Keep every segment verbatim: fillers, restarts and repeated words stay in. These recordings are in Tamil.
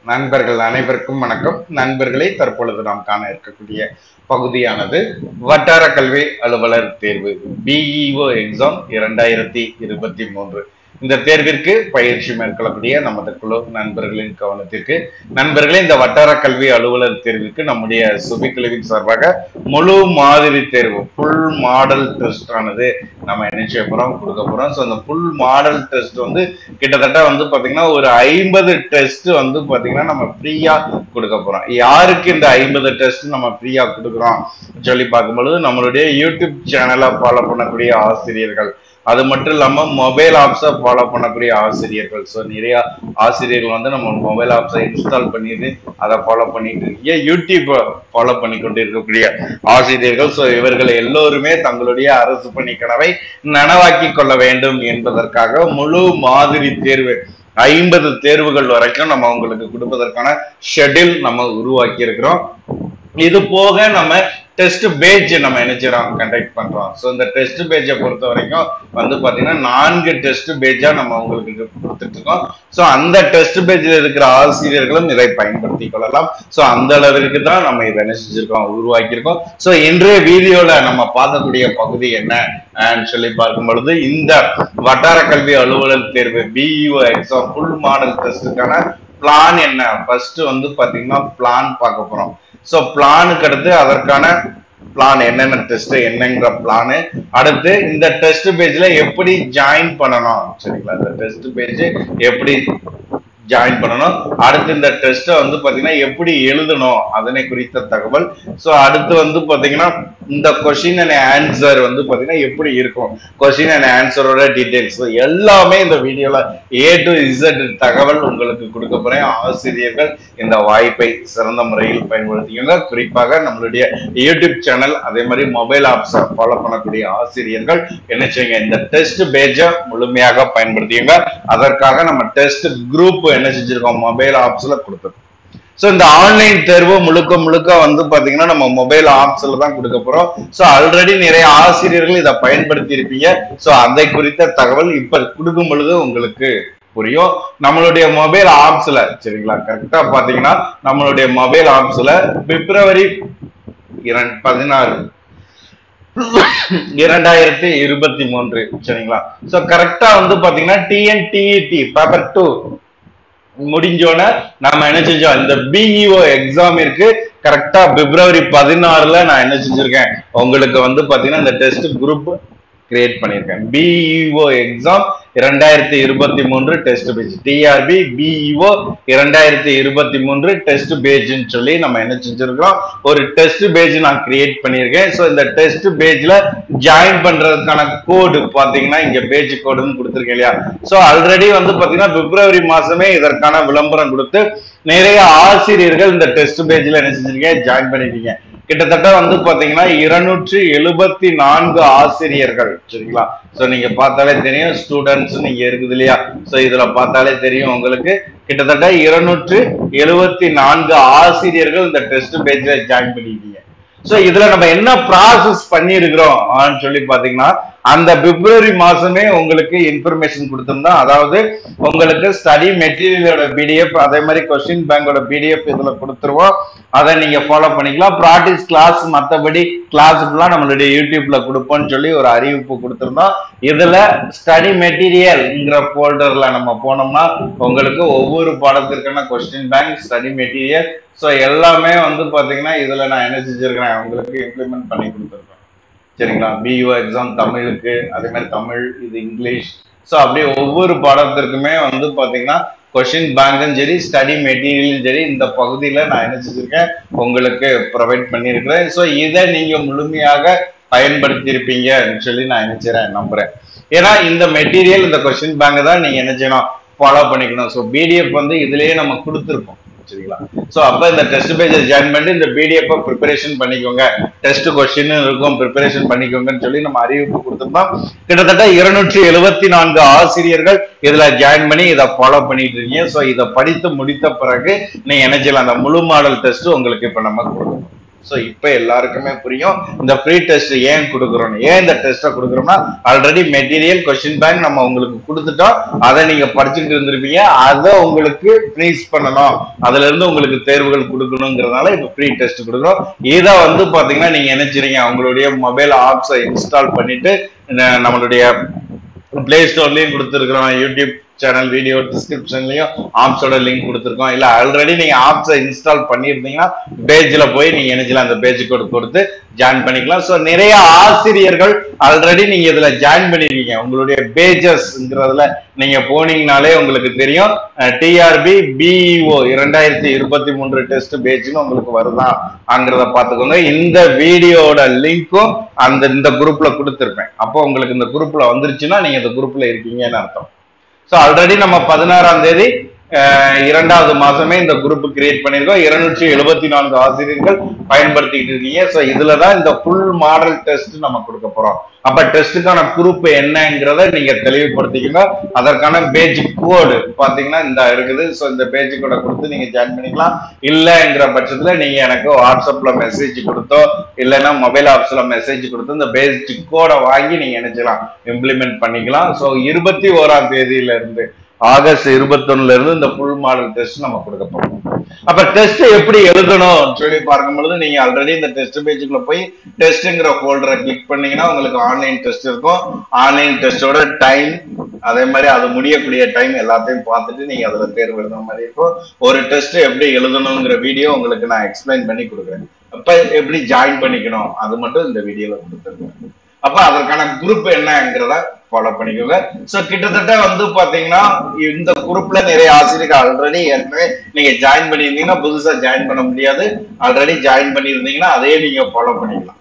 நண்பர்கள் அனைவருக்கும் வணக்கம். நண்பர்களை தற்பொழுது நாம் காண இருக்கக்கூடிய பகுதியானது வட்டார கல்வி அலுவலர் தேர்வு B E O எக்ஸாம் இரண்டாயிரத்தி இருபத்தி மூன்று. இந்த தேர்விற்கு பயிற்சி மேற்கொள்ளக்கூடிய நமது குழு நண்பர்களின் கவனத்திற்கு, நண்பர்களே, இந்த வட்டார கல்வி அலுவலர் தேர்விற்கு நம்முடைய சுபிக்குழுவின் சார்பாக முழு மாதிரி தேர்வு ஃபுல் மாடல் டெஸ்ட் ஆனது நம்ம என்ன செய்ய போறோம், கொடுக்க போறோம். ஸோ அந்த ஃபுல் மாடல் டெஸ்ட் வந்து கிட்டத்தட்ட வந்து பாத்தீங்கன்னா ஒரு ஐம்பது டெஸ்ட் வந்து பாத்தீங்கன்னா நம்ம ஃப்ரீயா கொடுக்க போறோம். யாருக்கு இந்த ஐம்பது டெஸ்ட் நம்ம ஃப்ரீயா கொடுக்குறோம் சொல்லி பார்க்கும்பொழுது, நம்மளுடைய யூடியூப் சேனலை ஃபாலோ பண்ணக்கூடிய ஆசிரியர்கள், அது மட்டும் இல்லாம மொபைல் ஆப்ஸை ஃபாலோ பண்ணக்கூடிய ஆசிரியர்கள். ஸோ நிறைய ஆசிரியர்கள் வந்து நம்ம மொபைல் ஆப்ஸை இன்ஸ்டால் பண்ணிட்டு அதை ஃபாலோ பண்ணிட்டு இருக்கீங்க, யூடியூப்பை ஃபாலோ பண்ணி கொண்டு இருக்கக்கூடிய ஆசிரியர்கள். ஸோ இவர்கள் எல்லோருமே தங்களுடைய அரசு பணி கனவை நனவாக்கி கொள்ள வேண்டும் என்பதற்காக முழு மாதிரி தேர்வு ஐம்பது தேர்வுகள் வரைக்கும் நம்ம உங்களுக்கு கொடுப்பதற்கான ஷெட்யூல் நம்ம உருவாக்கி இருக்கிறோம். இது போக நம்ம டெஸ்ட் பேஜ் நம்ம என்ன செய்யறோம், கண்டக்ட் பண்றோம். ஸோ இந்த டெஸ்ட் பேஜை பொறுத்த வரைக்கும் வந்து பாத்தீங்கன்னா நான்கு டெஸ்ட் பேஜா நம்ம உங்களுக்கு கொடுத்துட்டு இருக்கோம். ஸோ அந்த டெஸ்ட் பேஜில் இருக்கிற ஆசிரியர்களும் இதை பயன்படுத்தி கொள்ளலாம். ஸோ அந்த அளவிற்கு தான் நம்ம இதை என்ன செஞ்சிருக்கோம், உருவாக்கியிருக்கோம். ஸோ இன்றைய வீடியோல நம்ம பார்க்கக்கூடிய பகுதி என்ன சொல்லி பார்க்கும் பொழுது, இந்த வட்டார கல்வி அலுவலர் தேர்வு B E O exam full model டெஸ்டுக்கான பிளான் என்ன. ஃபர்ஸ்ட் வந்து பாத்தீங்கன்னா பிளான் பார்க்க போறோம். ஸோ பிளானுக்கு அடுத்து அதற்கான பிளான் என்னென்ன டெஸ்ட் என்னங்கிற பிளானு, அடுத்து இந்த டெஸ்ட் பேஜ்ல எப்படி ஜாயின் பண்ணணும், சரிங்களா, இந்த டெஸ்ட் பேஜ் எப்படி ஜாயின் பண்ணணும், அடுத்து இந்த டெஸ்ட்டை வந்து பாத்தீங்கன்னா எப்படி எழுதணும் அதனை குறித்த தகவல். ஸோ அடுத்து வந்து பாத்தீங்கன்னா இந்த கொஸ்டின் அண்ட் ஆன்சர் வந்து பாத்தீங்கன்னா எப்படி இருக்கும், கொஸ்டின் அண்ட் ஆன்சரோட டீடைல்ஸ் எல்லாமே இந்த வீடியோல ஏ டு இசட் தகவல் உங்களுக்கு கொடுக்க போறேன். ஆசிரியர்கள் இந்த வாய்ப்பை சிறந்த முறையில் பயன்படுத்திக்கோங்க. குறிப்பாக நம்மளுடைய யூடியூப் சேனல் அதே மாதிரி மொபைல் ஆப்ஸை ஃபாலோ பண்ணக்கூடிய ஆசிரியர்கள் என்ன செய்யுங்க, இந்த டெஸ்ட் பேஜை முழுமையாக பயன்படுத்திக்கோங்க. அதற்காக நம்ம டெஸ்ட் குரூப் என்ன செஞ்சிருக்கோம், மொபைல் ஆப்ஸ்ல கொடுத்துருக்கோம். சோ இந்த ஆன்லைன் தேர்வு முழுக்க முழுக்க வந்து பாத்தீங்கன்னா நம்ம மொபைல் ஆப்ஸ்ல தான் கொடுக்க போறோம். சோ ஆல்ரெடி நிறைய ஆசிரியர்கள் இதை பயன்படுத்தி இருப்பீங்க. சோ அதை குறித்த தகவல் இப்ப கொடுக்கும் பொழுது உங்களுக்கு புரியும். நம்மளுடைய மொபைல் ஆப்ஸ்ல, சரிங்களா, கரெக்டா பாத்தீங்கன்னா நம்மளுடைய மொபைல் ஆப்ஸ்ல பிப்ரவரி பதினாறு இரண்டாயிரத்தி இருபத்தி மூன்று, சரிங்களா. சோ கரெக்டா வந்து பாத்தீங்கன்னா T N T E T paper two முடிஞ்சோன நம்ம என்ன செஞ்சோம், இந்த B E O எக்ஸாம் இருக்கு. கரெக்டா பிப்ரவரி பதினாறுல நான் என்ன செஞ்சிருக்கேன், உங்களுக்கு வந்து பாத்தீங்கன்னா இந்த டெஸ்ட் குரூப் கிரியேட் பண்ணியிருக்கேன். B E O எக்ஸாம் இரண்டாயிரத்தி இருபத்தி மூன்று test page, T R B B E O இரண்டாயிரத்தி இருபத்தி மூன்று டெஸ்ட் பேஜ்னு சொல்லி நம்ம என்ன செஞ்சிருக்கோம், ஒரு டெஸ்ட் பேஜ் நான் கிரியேட் பண்ணியிருக்கேன். ஸோ இந்த டெஸ்ட் பேஜ்ல ஜாயின் பண்றதுக்கான கோடு பாத்தீங்கன்னா இங்க பேஜ் கோடுன்னு கொடுத்துருக்கேன் இல்லையா. ஸோ ஆல்ரெடி வந்து பாத்தீங்கன்னா பிப்ரவரி மாசமே இதற்கான விளம்பரம் கொடுத்து நிறைய ஆசிரியர்கள் இந்த டெஸ்ட் பேஜ்ல என்ன செஞ்சிருக்கீங்க, ஜாயின் பண்ணிருக்கீங்க. கிட்டத்தட்ட வந்து பாத்தீங்கன்னா இருநூற்றி எழுபத்தி நான்கு ஆசிரியர்கள், சரிங்களா. சோ நீங்க பார்த்தாலே தெரியும், ஸ்டூடெண்ட்ஸ் நீங்க இருக்குது இல்லையா. சோ இதுல பார்த்தாலே தெரியும் உங்களுக்கு கிட்டத்தட்ட இருநூற்று எழுபத்தி நான்கு ஆசிரியர்கள் இந்த டெஸ்ட் பேஜ்ல ஜாயின் பண்ணிருக்கீங்க. சோ இதுல நம்ம என்ன ப்ராசஸ் பண்ணி இருக்கிறோம் சொல்லி பாத்தீங்கன்னா, அந்த பிப்ரவரி மாசமே உங்களுக்கு இன்ஃபர்மேஷன் கொடுத்திருந்தோம். அதாவது உங்களுக்கு ஸ்டடி மெட்டீரியலோட பிடிஎஃப், அதே மாதிரி கொஸ்டின் பேங்கோட பிடிஎஃப் இதுல கொடுத்துருவோம். அதை நீங்க ஃபாலோ பண்ணிக்கலாம். ப்ராக்டிஸ் கிளாஸ் மற்றபடி கிளாஸ் ஃபுல்லா நம்மளுடைய யூடியூப்ல கொடுப்போம்னு சொல்லி ஒரு அறிவிப்பு கொடுத்திருந்தோம். இதுல ஸ்டடி மெட்டீரியல்ங்கிற போல்டர்ல நம்ம போனோம்னா உங்களுக்கு ஒவ்வொரு பாடத்திற்கான question bank, study material, so எல்லாமே வந்து பாத்தீங்கன்னா இதுல நான் என்ன செஞ்சிருக்கிறேன், உங்களுக்கு இம்ப்ளிமெண்ட் பண்ணி கொடுத்துருக்கேன், சரிங்களா. B E O எக்ஸாம் தமிழுக்கு, அதே மாதிரி தமிழ், இது இங்கிலீஷ். ஸோ அப்படியே ஒவ்வொரு பாடத்திற்குமே வந்து பாத்தீங்கன்னா கொஸ்டின் பேங்கும் சரி, ஸ்டடி மெட்டீரியலும் சரி, இந்த பகுதியில நான் என்ன செஞ்சிருக்கேன், உங்களுக்கு ப்ரொவைட் பண்ணியிருக்கிறேன். ஸோ இதை நீங்க முழுமையாக பயன்படுத்தி இருப்பீங்கன்னு சொல்லி நான் என்ன செய்யறேன், நம்புறேன். ஏன்னா இந்த மெட்டீரியல், இந்த கொஸ்டின் பேங்க் தான் நீங்க என்ன செய்யணும், ஃபாலோ பண்ணிக்கணும். ஸோ பிடிஎஃப் வந்து இதுலயே நம்ம கொடுத்துருக்கோம், சரிங்களா. சோ அப்ப இந்த டெஸ்ட் பேஜை ஜாயின் பண்ணி இந்த பிடிஎஃப் ப்ரிப்பரேஷன் பண்ணிக்கோங்க, டெஸ்ட் கொஸ்டின் இருக்கும் ப்ரிப்பரேஷன் பண்ணிக்கோங்கன்னு சொல்லி நம்ம அறிவிப்பு கொடுத்திருந்தோம். கிட்டத்தட்ட இருநூற்றி எழுபத்தி நான்கு ஆசிரியர்கள் இதுல ஜாயின் பண்ணி இதை ஃபாலோ பண்ணிட்டு இருக்கீங்க. சோ இதை படித்து முடித்த பிறகு நீங்க என்ன செய்யலாம், அந்த முழு மாடல் டெஸ்ட் உங்களுக்கு இப்ப நம்ம கொடுக்கணும், சோ இப்போ எல்லாருக்குமே புரியும் இந்த ஃப்ரீ டெஸ்ட் ஏன் கொடுக்குறோம், ஏன் இந்த டெஸ்ட்டை கொடுக்குறோம்னா ஆல்ரெடி மெட்டீரியல் கொஸ்டின் பேங்க் நம்ம உங்களுக்கு கொடுத்துட்டோம், அதை நீங்க படிச்சுட்டு இருந்திருப்பீங்க, அதை உங்களுக்கு ஃப்ரீஸ் பண்ணணும், அதுல இருந்து உங்களுக்கு தேர்வுகள் கொடுக்கணுங்கிறதுனால இப்போ ஃப்ரீ டெஸ்ட் கொடுக்குறோம். இதை வந்து பாத்தீங்கன்னா நீங்க நினைச்சிருங்க உங்களுடைய மொபைல் ஆப்ஸை இன்ஸ்டால் பண்ணிட்டு நம்மளுடைய பிளே ஸ்டோர்லயும் கொடுத்துருக்கிறோம், யூடியூப் சேனல் வீடியோ டிஸ்கிரிப்ஷன்லயும் ஆப்ஸோட லிங்க் கொடுத்துருக்கோம். இல்ல ஆல்ரெடி நீங்க ஆப்ஸை இன்ஸ்டால் பண்ணியிருந்தீங்கன்னா பேஜ்ல போய் நீங்க நினைச்சலாம் அந்த பேஜ் கோட் கொடுத்து ஜாயின் பண்ணிக்கலாம். ஸோ நிறைய ஆசிரியர்கள் ஆல்ரெடி நீங்க இதுல ஜாயின் பண்ணிருக்கீங்க. உங்களுடைய பேஜஸ்ங்கிறதுல நீங்க போனீங்கனாலே உங்களுக்கு தெரியும் டிஆர்பி பிஇஓ இரண்டாயிரத்தி இருபத்தி மூன்று டெஸ்ட் பேஜ்னு உங்களுக்கு வருதாங்கிறத பாத்துக்கோங்க. இந்த வீடியோட லிங்க்கும் அந்த இந்த குரூப்ல கொடுத்துருப்பேன். அப்போ உங்களுக்கு இந்த குரூப்ல வந்துருச்சுன்னா நீங்க இந்த குரூப்ல இருக்கீங்கன்னு அர்த்தம். ஸோ ஆல்ரெடி நம்ம பதினாறாம் தேதி இரண்டாவது மாசமே இந்த குரூப் கிரியேட் பண்ணிருக்கோம். இருநூற்றி எழுபத்தி நான்கு ஆசிரியர்கள் பயன்படுத்திட்டு இருக்கீங்க. ஸோ இதுலதான் இந்த ஃபுல் மாடல் டெஸ்ட் நம்ம கொடுக்க போறோம். அப்ப டெஸ்ட்டுக்கான குரூப் என்னங்கிறத நீங்க தெளிவுபடுத்திக்கணும். அதற்கான பேஜ் கோடு பாத்தீங்கன்னா இந்த இருக்குது. ஸோ இந்த பேஜ் கோடை கொடுத்து நீங்க ஜாயின் பண்ணிக்கலாம். இல்லைங்கிற பட்சத்துல நீங்க எனக்கு வாட்ஸ்அப்ல மெசேஜ் கொடுத்தோ இல்லைன்னா மொபைல் ஆப்ஸ்ல மெசேஜ் கொடுத்து இந்த பேஜ் கோடை வாங்கி நீங்க நினைச்சலாம் இம்ப்ளிமெண்ட் பண்ணிக்கலாம். ஸோ இருபத்தி ஓராம் தேதியில இருந்து ஆகஸ்ட் இருபத்தி ஒண்ணுல இருந்து இந்த ஃபுல் மாடல் டெஸ்ட் நம்ம கொடுக்க போறோம். அப்ப டெஸ்ட் எப்படி எழுதணும் சொல்லி பார்க்கும் பொழுது நீங்க ஆல்ரெடி இந்த டெஸ்ட் பேஜுக்குள்ள போய் டெஸ்ட்ங்கிற ஃபோல்டரை கிளிக் பண்ணீங்கன்னா உங்களுக்கு ஆன்லைன் டெஸ்ட் இருக்கும். ஆன்லைன் டெஸ்டோட டைம் அதே மாதிரி அது முடியக்கூடிய டைம் எல்லாத்தையும் பார்த்துட்டு நீங்க அதுல தேர்வு எழுதுற மாதிரி இருக்கும். ஒரு டெஸ்ட் எப்படி எழுதணுங்கிற வீடியோ உங்களுக்கு நான் எக்ஸ்பிளைன் பண்ணி கொடுக்குறேன். அப்ப எப்படி ஜாயின் பண்ணிக்கணும் அது மட்டும் இந்த வீடியோல கொடுத்துருக்கேன். அப்ப அதற்கான குரூப் என்னங்கிறத ஃபாலோ பண்ணிக்கோங்க. சோ கிட்டத்தட்ட வந்து பாத்தீங்கன்னா இந்த குரூப்ல நிறைய ஆசிரியர்கள் ஆல்ரெடி ஏற்கனவே நீங்க ஜாயின் பண்ணியிருந்தீங்கன்னா புதுசா ஜாயின் பண்ண முடியாது. ஆல்ரெடி ஜாயின் பண்ணியிருந்தீங்கன்னா அதையே நீங்க ஃபாலோ பண்ணிக்கலாம்.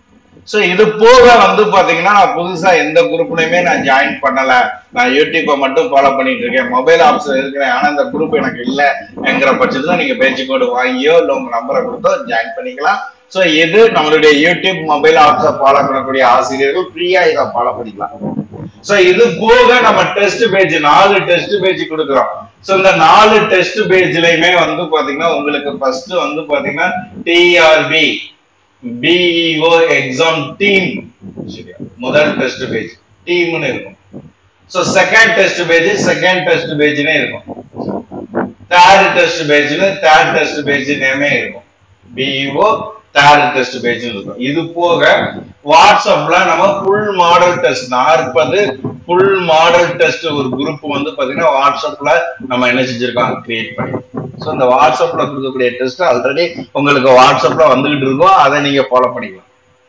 சோ இது போக வந்து பாத்தீங்கன்னா நான் புதுசா எந்த குரூப்லயுமே நான் ஜாயின் பண்ணல, நான் யூடியூப்பை மட்டும் ஃபாலோ பண்ணிட்டு இருக்கேன், மொபைல் ஆப்ஸ் இருக்கிறேன், ஆனா இந்த குரூப் எனக்கு இல்லைங்கிற பட்சத்துல நீங்க பேஜ் கோடு வாங்கியோ இல்ல உங்க நம்பரை கொடுத்தோ ஜாயின் பண்ணிக்கலாம். சோ இது நம்மளுடைய யூடியூப் மொபைல் ஆப்ஸை ஃபாலோ பண்ணக்கூடிய ஆசிரியர்கள் ஃப்ரீயா இதை ஃபாலோ பண்ணிக்கலாம். சோ இது போக நம்ம டெஸ்ட் பேஜ் நாலு டெஸ்ட் பேஜ் கொடுக்குறோம். சோ இந்த நாலு டெஸ்ட் பேஜ்லயுமே வந்து பாத்தீங்கன்னா உங்களுக்கு ஃபர்ஸ்ட் வந்து பாத்தீங்கன்னா டிஆர்பி பிஇஓ எக்ஸாம் டீம் முதல் டெஸ்ட் பேஜ் டீம்னு இருக்கும். So second test page second test பேஜ்னே இருக்கும். தேர்ட் டெஸ்ட் பேஜ்னு தேர்ட் டெஸ்ட் பேஜ் நேமே இருக்கும். பிஇஓ தேர்ட் டெஸ்ட் பேஜ் இருக்கும். இது போக வாட்ஸ்அப்ல நம்ம ஃபுல் மாடல் டெஸ்ட் நாற்பது ஃபுல் மாடல் டெஸ்ட் ஒரு குரூப் வந்து பாத்தீங்கன்னா வாட்ஸ்அப்ல நம்ம என்ன செஞ்சிருக்கோம் கிரியேட் பண்ணி. சோ இந்த வாட்ஸ்அப்ல கொடுக்கக்கூடிய டெஸ்ட் ஆல்ரெடி உங்களுக்கு வாட்ஸ்அப்ல வந்துகிட்டு இருக்கும், அதை நீங்க ஃபாலோ பண்ணிக்கலாம்.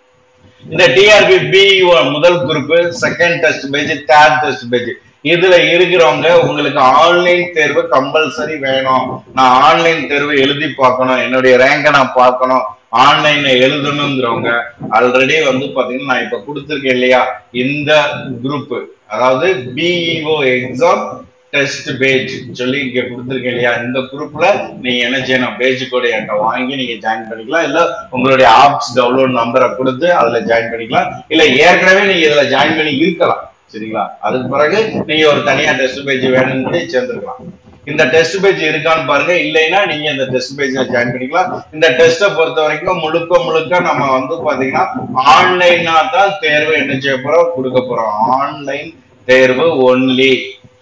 இந்த டிஆர்பி பிஇஓ முதல் group second test page third test page இதுல இருக்கிறவங்க உங்களுக்கு ஆன்லைன் தேர்வு கம்பல்சரி வேணும், நான் ஆன்லைன் தேர்வு எழுதி பார்க்கணும், என்னுடைய ரேங்கை நான் பார்க்கணும், ஆன்லைன்ல எழுதணுங்கிறவங்க ஆல்ரெடி வந்து பாத்தீங்கன்னா நான் இப்ப கொடுத்துருக்கேன் இல்லையா இந்த குரூப், அதாவது பிஇஓ எக்ஸாம் டெஸ்ட் பேஜ் சொல்லி இங்க கொடுத்துருக்கேன் இல்லையா இந்த குரூப்ல நீங்க என்ன செய்யணும் பேஜ் கோட என்கிட்ட வாங்கி நீங்க ஜாயின் பண்ணிக்கலாம். இல்ல உங்களுடைய ஆப்ஸ் டவுன்லோட் நம்பரை கொடுத்து அதுல ஜாயின் பண்ணிக்கலாம். இல்ல ஏற்கனவே நீங்க இதுல ஜாயின் பண்ணி இருக்கலாம் சரிங்களா. அதுக்கு பிறகு நீங்க ஒரு தனியா டெஸ்ட் பேஜ் வேணும்னு சேர்ந்துருக்கலாம். இந்த டெஸ்ட் பேஜ் இருக்கான்னு பாருங்க, இல்லைன்னா நீங்க இந்த டெஸ்ட் பேஜ்ல ஜாயின் பண்ணிக்கலாம். இந்த டெஸ்ட்டை பொறுத்த வரைக்கும் முழுக்க முழுக்க நம்ம வந்து பாத்தீங்கன்னா ஆன்லைனா தான் தேர்வு என்ன செய்ய போறோம் கொடுக்க போறோம். ஆன்லைன் தேர்வு ஒன்லி.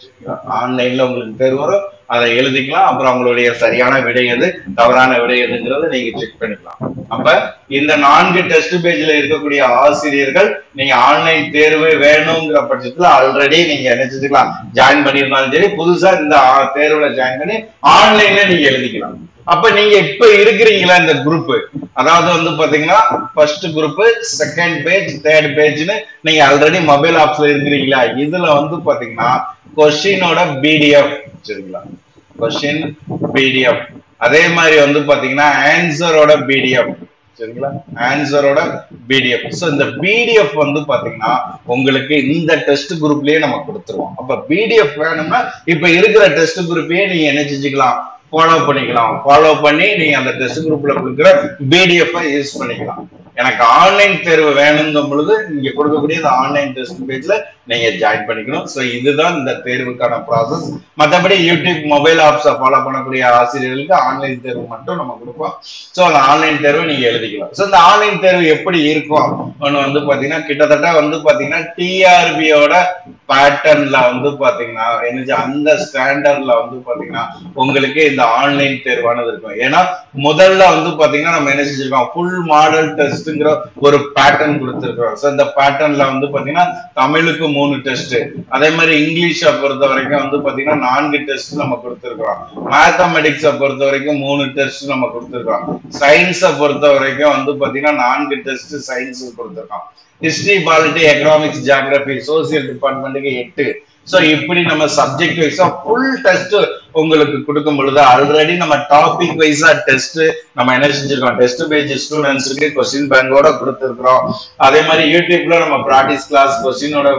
ஆன்லைன்ல உங்களுக்கு தேர்வு வரும், அதை எழுதிக்கலாம். அப்புறம் அவங்களுடைய சரியான விடை எது தவறான விடை எதுங்கிறத நீங்க செக் பண்ணிக்கலாம். அப்ப இந்த நான்கு டெஸ்ட் பேஜ்ல இருக்கக்கூடிய ஆசிரியர்கள் நீங்க ஆன்லைன் தேர்வு வேணுங்கிற பட்சத்துல ஆல்ரெடி நீங்க என்ன செஞ்சுக்கலாம் ஜாயின் பண்ணியிருந்தாலும் சரி, புதுசா இந்த தேர்வுல ஜாயின் பண்ணி ஆன்லைன்ல நீங்க எழுதிக்கலாம். அப்ப நீங்க இப்ப இருக்கிறீங்களா இந்த குரூப், அதாவது வந்து பாத்தீங்கன்னா first group second page third பேஜ்னு நீங்க ஆல்ரெடி மொபைல் ஆப்ஸ்ல இருக்கிறீங்களா. இதுல வந்து பாத்தீங்கன்னா கொஸ்டினோட பிடிஎஃப் சரிங்களா, கொஸ்டின் பிடிஎஃப், அதே மாதிரி வந்து பாத்தீங்கன்னா ஆன்சரோட பிடிஎஃப் சரிங்களா, ஆன்சரோட பிடிஎஃப். சோ இந்த பிடிஎஃப் வந்து பாத்தீங்கன்னா உங்களுக்கு இந்த டெஸ்ட் குரூப்லயே நம்ம கொடுத்துருவோம். அப்ப பிடிஎஃப் வேணும்னா இப்ப இருக்கிற டெஸ்ட் குரூப்பையே நீங்க என்ன செஞ்சுக்கலாம் ஃபாலோ பண்ணிக்கலாம். ஃபாலோ பண்ணி நீங்க அந்த டெஸ்ட் குரூப்ல கொடுக்குற பிடிஎஃப் யூஸ் பண்ணிக்கலாம். எனக்கு ஆன்லைன் தேர்வு வேணுங்கும் பொழுது இங்க கொடுக்கக்கூடிய இந்த ஆன்லைன் டெஸ்ட் பேஜ்ல நீங்க ஜாயின் பண்ணிக்கணும். ஸோ இதுதான் இந்த தேர்வுக்கான ப்ராசஸ். மற்றபடி யூடியூப் மொபைல் ஆப்ஸை ஃபாலோ பண்ணக்கூடிய ஆசிரியர்களுக்கு ஆன்லைன் தேர்வு மட்டும் நம்ம கொடுப்போம். ஸோ அந்த ஆன்லைன் தேர்வு நீங்க எழுதிக்கலாம். ஸோ இந்த ஆன்லைன் தேர்வு எப்படி இருக்கும் வந்து பாத்தீங்கன்னா கிட்டத்தட்ட வந்து பாத்தீங்கன்னா டிஆர்பியோட பேட்டர்ன்ல வந்து பாத்தீங்கன்னா என்ன அந்த ஸ்டாண்டர்ட்ல வந்து பாத்தீங்கன்னா உங்களுக்கு இந்த ஆன்லைன் தேர்வானது இருக்கும். ஏன்னா முதல்ல வந்து பாத்தீங்கன்னா நம்ம என்ன செஞ்சிருக்கோம், ஃபுல் மாடல் டெஸ்ட்ங்கிற ஒரு பேட்டர்ன் கொடுத்துருக்கோம். ஸோ இந்த பேட்டர்ன்ல வந்து பாத்தீங்கன்னா தமிழுக்கு மூணு டெஸ்ட், அதே மாதிரி இங்கிலீஷை பொறுத்த வரைக்கும் வந்து பாத்தீங்கன்னா நான்கு டெஸ்ட் நம்ம கொடுத்துருக்கோம். மேத்தமெட்டிக்ஸை பொறுத்த வரைக்கும் மூணு டெஸ்ட் நம்ம கொடுத்துருக்கோம். சயின்ஸை பொறுத்த வரைக்கும் வந்து பாத்தீங்கன்னா நான்கு டெஸ்ட் சயின்ஸ் கொடுத்துருக்கோம். History, polity, economics, geography, social டிபார்ட்மெண்ட்டுக்கு எட்டு. சோ இப்படி நம்ம சப்ஜெக்ட் வைஸா ஃபுல் டெஸ்ட் உங்களுக்கு கொடுக்கும் பொழுது ஆல்ரெடி நம்ம டாபிக் வைஸா டெஸ்ட் நம்ம என்ன செஞ்சிருக்கோம், டெஸ்ட் பேஜ் ஸ்டூடெண்ட்ஸுக்கு கொஸ்டின் பேங்கோட கொடுத்துருக்கோம். அதே மாதிரி யூடியூப்ல நம்ம ப்ராக்டிஸ் கிளாஸ் கொஸ்டினோட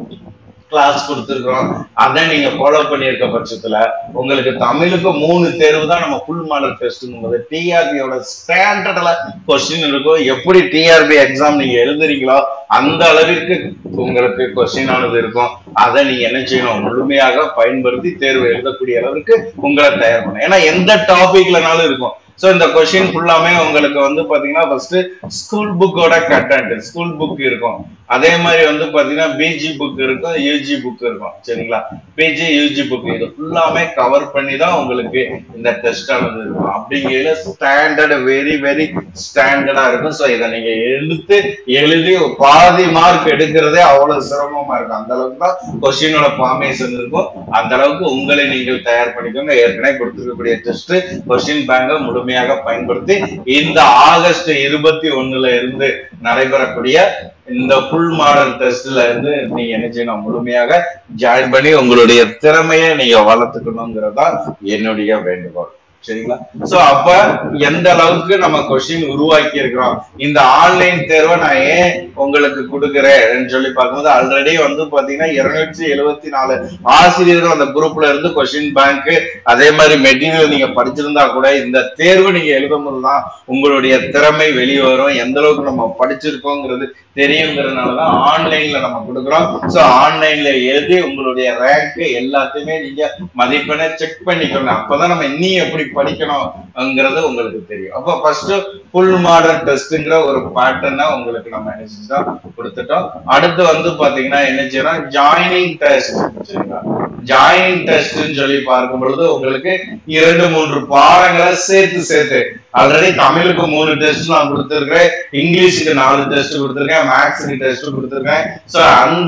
கிளாஸ் கொடுத்துருக்கோம். அதை நீங்க ஃபாலோ பண்ணியிருக்க பட்சத்துல உங்களுக்கு தமிழுக்கு மூணு தேர்வு தான் நம்ம ஃபுல் மாடல் டெஸ்ட்ங்கும் போது டிஆர்பியோட ஸ்டாண்டர்ட்ல கொஸ்டின் இருக்கும். எப்படி டிஆர்பி எக்ஸாம் நீங்க எழுதுறீங்களோ அந்த அளவிற்கு உங்களுக்கு கொஸ்டின் ஆனது இருக்கும். அதை நீங்க என்ன செய்யணும், முழுமையாக பயன்படுத்தி தேர்வு எழுதக்கூடிய அளவுக்கு உங்களை தயார் பண்ணணும். ஏன்னா எந்த டாபிக்லனாலும் இருக்கும். சோ இந்த கொஸ்டின் ஃபுல்லாமே உங்களுக்கு வந்து பாத்தீங்கன்னா ஃபர்ஸ்ட் ஸ்கூல் புக்கோட கண்டென்ட், ஸ்கூல் புக் இருக்கும். அதே மாதிரி வந்து பாத்தீங்கன்னா பிஜி புக் இருக்கும், யூஜி புக் இருக்கும். சரிங்களா, பிஜி யூஜி புக் இது ஃபுல்லாமே கவர் பண்ணி தான் உங்களுக்கு இந்த டெஸ்ட் ஆனது இருக்கும். அப்படிங்கிற ஸ்டாண்டர்ட் வெரி வெரி ஸ்டாண்டர்டா இருக்கும். ஸோ இதை நீங்க எடுத்து எழுதி பாதி மார்க் எடுக்கிறதே அவ்வளவு சிரமமா இருக்கும். அந்த அளவுக்கு தான் கொஸ்டினோட ஃபார்மேஷன் இருக்கும். அந்த அளவுக்கு உங்களை நீங்கள் தயார் பண்ணிக்கோங்க. ஏற்கனவே கொடுத்துருக்கக்கூடிய டெஸ்ட் கொஸ்டின் பேங்கை முழுமையாக பயன்படுத்தி இந்த ஆகஸ்ட் இருபத்தி ஒண்ணுல இருந்து நடைபெறக்கூடிய இந்த ஃபுல் மாடல் டெஸ்ட்ல இருந்து நீங்க என்ன செய்யணும், முழுமையாக ஜாயின் பண்ணி உங்களுடைய திறமையை நீங்க வளர்த்துக்கணுங்கிறதா என்னுடைய வேண்டுகோள். சரிங்களா, சோ அப்ப எந்த அளவுக்கு நம்ம கொஸ்டின் உருவாக்கி இருக்கிறோம், இந்த ஆன்லைன் தேர்வை நான் ஏன் உங்களுக்கு கொடுக்குறேன் சொல்லி பார்க்கும்போது ஆல்ரெடி வந்து பாத்தீங்கன்னா இருநூற்றி எழுபத்தி நாலு ஆசிரியர்கள் அந்த குரூப்ல இருந்து கொஸ்டின் பேங்க் அதே மாதிரி மெட்டீரியல் நீங்க படிச்சிருந்தா கூட இந்த தேர்வு நீங்க எழுதும் போதுதான் உங்களுடைய திறமை வெளியே வரும். எந்த அளவுக்கு நம்ம படிச்சிருக்கோங்கிறது தெரியுங்கிறதுனாலதான் ஆன்லைன்ல நம்ம கொடுக்குறோம். சோ ஆன்லைன்ல எழுதி உங்களுடைய ரேங்க் எல்லாத்தையுமே நீங்க மதிப்பெண்ணை செக் பண்ணிக்கோங்க. அப்பதான் நம்ம இன்னும் எப்படி படிக்கணும்ங்கிறது உங்களுக்கு தெரியும். அப்ப ஃபர்ஸ்ட் ஃபுல் மாடல் டெஸ்ட்ங்கிற ஒரு பேட்டர்னை உங்களுக்கு நம்ம என்ன செஞ்சோம் கொடுத்துட்டோம். அடுத்து வந்து பாத்தீங்கன்னா என்ன செய்யணும், ஜாயினிங் டெஸ்ட். சரிங்களா, ஜாயினிங் டெஸ்ட்னு சொல்லி பார்க்கும் பொழுது உங்களுக்கு இரண்டு மூன்று பாடங்களை சேர்த்து சேர்த்து ஆல்ரெடி தமிழுக்கு மூணு டெஸ்ட் நான் கொடுத்துருக்கேன், இங்கிலீஷுக்கு நாலு டெஸ்ட் கொடுத்துருக்கேன், மேக்ஸுக்கு டெஸ்ட் கொடுத்துருக்கேன். சோ அந்த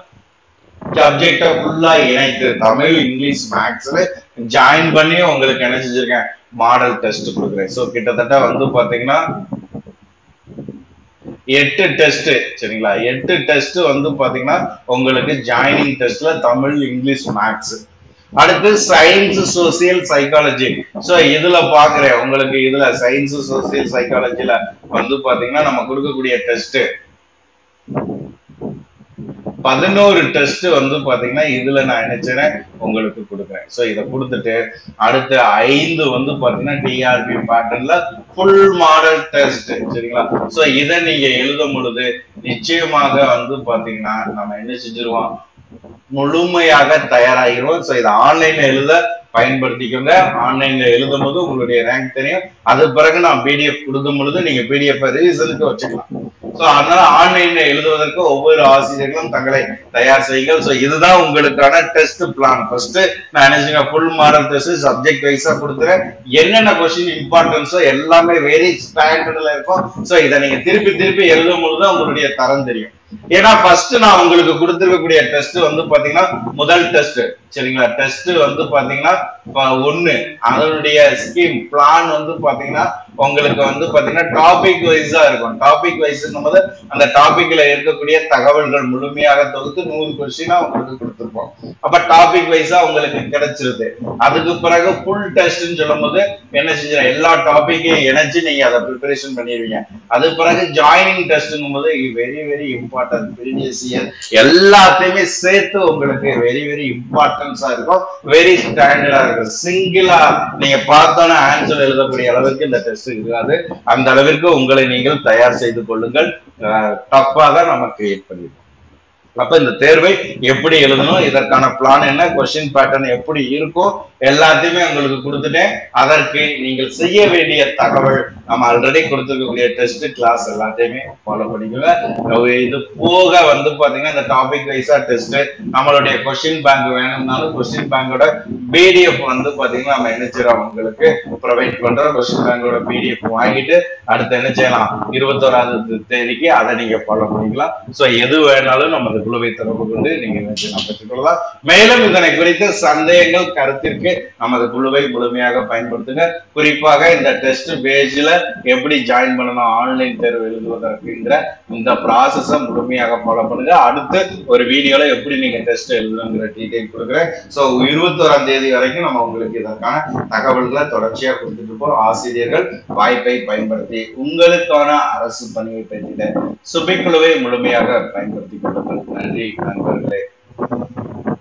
சப்ஜெக்ட ஃபுல்லா இணைத்து தமிழ், இங்கிலீஷ், மேக்ஸ்ல ஜாயின் பண்ணி உங்களுக்கு என்ன செஞ்சிருக்கேன், மாடல் டெஸ்ட் கொடுக்குறேன். சோ கிட்டத்தட்ட வந்து பாத்தீங்கன்னா எட்டு டெஸ்ட். சரிங்களா, எட்டு டெஸ்ட் வந்து பாத்தீங்கன்னா உங்களுக்கு ஜாயினிங் டெஸ்ட்ல தமிழ், இங்கிலீஷ், மேக்ஸ். அடுத்து சயின்ஸ், சோசியல், சைக்காலஜி. சோ இதுல பாக்குறேன் உங்களுக்கு இதுல சயின்ஸ், சோசியல், சைக்காலஜில வந்து பாத்தீங்கன்னா நம்ம கொடுக்கக்கூடிய டெஸ்ட் பதினோரு டெஸ்ட் வந்து பாத்தீங்கன்னா இதுல நான் நினைச்சேன் உங்களுக்கு கொடுக்குறேன். சோ இதை கொடுத்துட்டு அடுத்து ஐந்து வந்து பாத்தீங்கன்னா டிஆர்பி பேட்டர்ன்ல ஃபுல் மாடல் டெஸ்ட். சரிங்களா, சோ இதை நீங்க எழுதும் பொழுது நிச்சயமாக வந்து பாத்தீங்கன்னா நம்ம என்ன செஞ்சிருவோம், முழுமையாக தயாராகிடுவோம். சோ இதை ஆன்லைன்ல எழுத பயன்படுத்திக்கோங்க. ஆன்லைன்ல எழுதும் போது உங்களுடைய ரேங்க் தெரியும். அது பிறகு நான் பிடிஎஃப் கொடுக்கும் பொழுது நீங்க பிடிஎஃப் ரிவிஷனுக்கு வச்சுக்கலாம். சோ அதனால ஆன்லைன்ல எழுதுவதற்கு ஒவ்வொரு ஆசிரியர்களும் தங்களை தயார் செய்யுங்கள். சோ இதுதான் உங்களுக்கான டெஸ்ட் பிளான். ஃபர்ஸ்ட் நான் நினைச்சுங்க ஃபுல் மாடல் டெஸ்ட் சப்ஜெக்ட் வைஸா கொடுத்துறேன். என்னென்ன கொஸ்டின் இம்பார்ட்டன்ஸோ எல்லாமே வெரி ஸ்டாண்டர்ட்ல இருக்கும். சோ இதை நீங்க திருப்பி திருப்பி எழுதும் பொழுது உங்களுடைய தரம் தெரியும். ஏன்னா ஃபர்ஸ்ட் நான் உங்களுக்கு கொடுத்திருக்கக்கூடிய டெஸ்ட் வந்து பாத்தீங்கன்னா முதல் டெஸ்ட். சரிங்களா, டெஸ்ட் வந்து பாத்தீங்கன்னா ஒண்ணு அதனுடைய ஸ்கீம் பிளான் வந்து பாத்தீங்கன்னா உங்களுக்கு வந்து பாத்தீங்கன்னா டாபிக் வைஸா இருக்கும். டாபிக் வைஸ்ங்கும் போது அந்த டாபிக்ல இருக்கக்கூடிய தகவல்கள் முழுமையாக தொகுத்து நூறு கொஸ்டினா உங்களுக்கு கொடுத்துருப்போம். அப்ப டாபிக் வைஸா உங்களுக்கு கிடைச்சிருது. அதுக்கு பிறகு ஃபுல் டெஸ்ட்னு சொல்லும் போது என்ன செஞ்சா எல்லா டாபிக்கையும் இணைச்சு நீங்க அதை ப்ரிப்பரேஷன் பண்ணிடுவீங்க. அது பிறகு ஜாயினிங் டெஸ்ட்ங்கும் போது very very important, previous year எல்லாத்தையுமே சேர்த்து உங்களுக்கு வெரி வெரி இம்பார்ட்டன்ஸா இருக்கும், வெரி ஸ்டாண்டர்டா இருக்கும். சிங்கிளா நீங்க பார்த்தோன்னா ஆன்சர் எழுதக்கூடிய அளவுக்கு இந்த டெஸ்ட் இருக்காது. அந்த அளவிற்கு உங்களை நீங்கள் தயார் செய்து கொள்ளுங்கள். டஃப்பா தான் நம்ம கிரியேட் பண்ணிடுவோம். அப்ப இந்த தேர்வை எப்படி எழுதணும், இதற்கான பிளான் என்ன, கொஸ்டின் பேட்டர்ன் எப்படி இருக்கும் எல்லாத்தையுமே உங்களுக்கு கொடுத்துட்டேன். அதற்கு நீங்கள் செய்ய வேண்டிய தகவல் நம்ம ஆல்ரெடி கொடுத்துருக்கக்கூடிய டெஸ்ட் கிளாஸ் எல்லாத்தையுமே ஃபாலோ பண்ணிக்கோங்க. இது போக வந்து பாத்தீங்கன்னா இந்த டாபிக் வைஸா டெஸ்ட், நம்மளுடைய கொஸ்டின் பேங்க் வேணும்னாலும் கொஸ்டின் பேங்கோட பிடிஎஃப் வந்து பாத்தீங்கன்னா நம்ம என்ன செய்யறோம் உங்களுக்கு ப்ரொவைட் பண்றோம். கொஸ்டின் பேங்கோட பிடிஎஃப் வாங்கிட்டு அடுத்து என்ன செய்யலாம், இருபத்தோராவது தேதிக்கு அதை நீங்க ஃபாலோ பண்ணிக்கலாம். சோ எது வேணாலும் நம்ம குழுவை தொடர்பு கொண்டு நீங்க பெற்றுக்கொள்ளலாம். மேலும் இதனை குறித்து சந்தேகங்கள் கருத்திற்கு நமது குழுவை முழுமையாக பயன்படுத்துங்க. குறிப்பாக இந்த டெஸ்ட் பேஜ்ல எப்படி ஜாயின் பண்ணணும், ஆன்லைன் தேர்வு எழுதுவதற்குங்கிற இந்த ப்ராசஸ முழுமையாக ஃபாலோ பண்ணுங்க. அடுத்து ஒரு வீடியோல எப்படி நீங்க டெஸ்ட் எழுதணுங்கிற டீடைல் கொடுக்குறேன். சோ இருபத்தோராம் தேதி வரைக்கும் நம்ம உங்களுக்கு இதற்கான தகவல்களை தொடர்ச்சியா கொடுத்துட்டு இருப்போம். ஆசிரியர்கள் வாய்ப்பை பயன்படுத்தி உங்களுக்கான அரசு பணியை பெற்றிட சுபை குழுவை முழுமையாக பயன்படுத்திக் கொள்ளுங்கள். நன்றி நண்பர்களே.